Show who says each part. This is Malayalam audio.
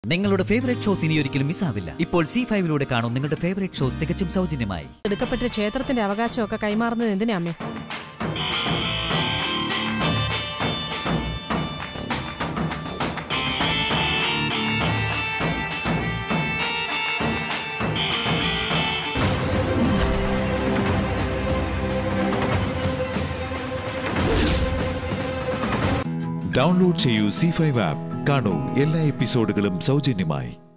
Speaker 1: നിങ്ങളുടെ ഫേവറേറ്റ് ഷോസ് ഇനി ഒരിക്കലും മിസ്സാവില്ല. ഇപ്പോൾ C5 കാണും നിങ്ങളുടെ ഫേവറേറ്റ് ഷോ തികച്ചും സൗജന്യമായി.
Speaker 2: എടുക്കപ്പെട്ട ക്ഷേത്രത്തിന്റെ അവകാശമൊക്കെ കൈമാറുന്നത് എന്തിനാ അമ്മേ?
Speaker 3: ഡൗൺലോഡ് ചെയ്യൂ C5 ആപ്പ്. കാണൂ എല്ലാ എപ്പിസോഡുകളും സൗജന്യമായി.